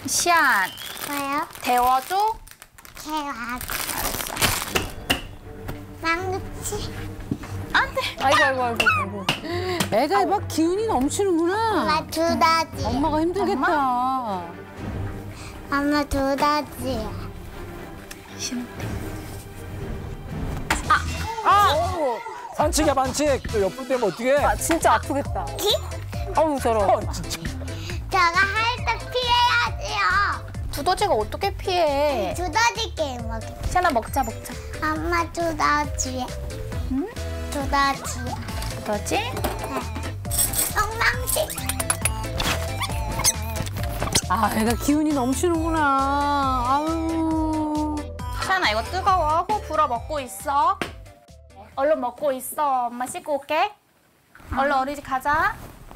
시안, 뭐요? 데워줘? 개와. 알았어. 망치. 안 돼. 아이고. 애가 막 기운이 넘치는구나. 엄마 두다지. 엄마가 힘들겠다. 엄마 두다지. 반칙이야 반칙. 또 옆으로 떼면 어떡해? 아, 진짜 아프겠다. 어우, 저러. 진짜. 저가 살짝 피해야지요. 두더지가 어떻게 피해? 두다지 게임 먹이. 시안아, 먹자. 엄마 두다지. 응? 두다지. 두더지? 똥망치. 아, 애가 기운이 넘치는구나. 아유. 시안아, 이거 뜨거워. 호 불어 먹고 있어. 얼른 먹고 있어. 엄마 씻고 올게. 얼른 어린이집 가자.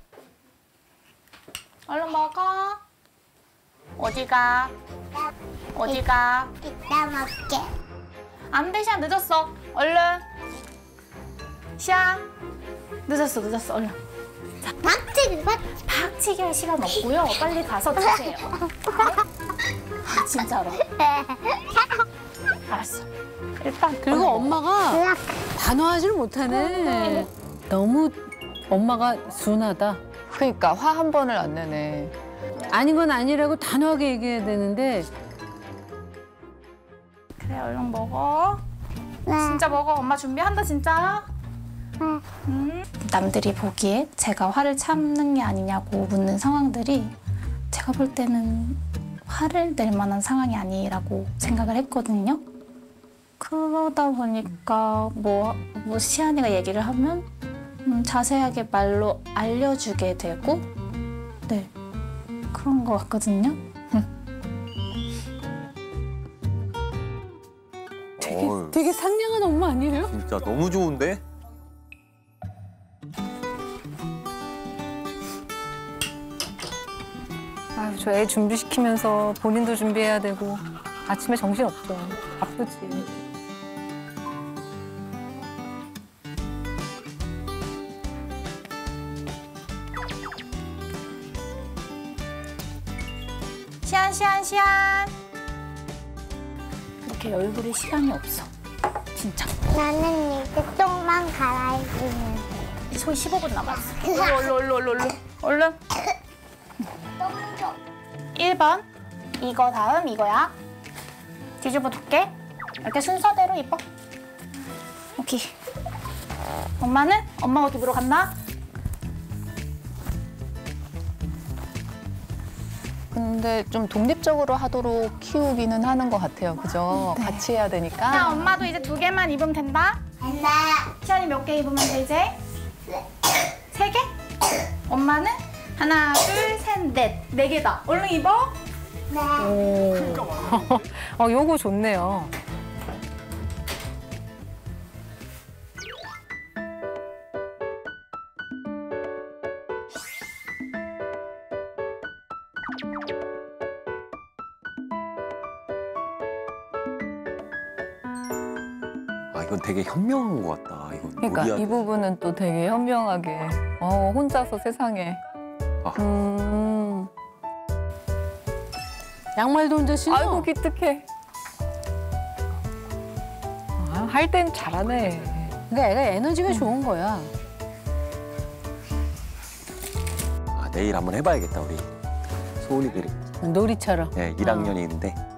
얼른 먹어. 어디가? 어디가? 이따 먹게. 안 돼, 시안 늦었어. 얼른. 시안. 늦었어. 얼른. 박치기. 박치기 할 시간 없고요. 빨리 가서 드세요. 아, 진짜로. 알았어. 일단 그리고 엄마가 단호하지를 못하네. 너무 엄마가 순하다. 그러니까 화 한 번을 안 내네. 아닌 건 아니라고 단호하게 얘기해야 되는데. 그래, 얼른 먹어. 네. 진짜 먹어. 엄마 준비한다, 진짜. 남들이 보기에 제가 화를 참는 게 아니냐고 묻는 상황들이 제가 볼 때는 화를 낼 만한 상황이 아니라고 생각을 했거든요. 그러다 보니까 뭐 시안이가 얘기를 하면 자세하게 말로 알려주게 되고 네, 그런 것 같거든요. 되게 상냥한 엄마 아니에요? 진짜 너무 좋은데? 아유, 저 애 준비시키면서 본인도 준비해야 되고 아침에 정신 없죠. 바쁘지. 시안. 이렇게 여유 부릴 시간이 없어. 진짜. 나는 이제 똥만 갈아입으면 돼. 거의 15분 남았어. 얼른. 똥 좀. 1번. 이거 다음 이거야. 뒤집어 둘게. 이렇게 순서대로 입어. 오케이. 엄마는? 엄마 어디 보러 갔나? 근데 좀 독립적으로 하도록 키우기는 하는 것 같아요. 그죠? 같이 해야 자, 되니까. 엄마도 이제 2개만 입으면 된다. 된다. 시안이 몇 개 입으면 돼, 이제? 3개? 엄마는? 하나, 둘, 셋, 넷. 4개다. 얼른 입어. 네. 요거 좋네요. 아 이건 되게 현명한 것 같다. 이건 그러니까 놀이야 이 돼. 부분은 또 되게 현명하게. 혼자서 세상에. 아. 양말도 혼자 신어. 아이고 기특해. 할 땐 잘하네. 그러니까 애가 에너지가 좋은 거야. 아, 내일 한번 해봐야겠다 우리 소은이들이. 놀이처럼. 네, 1학년이 있는데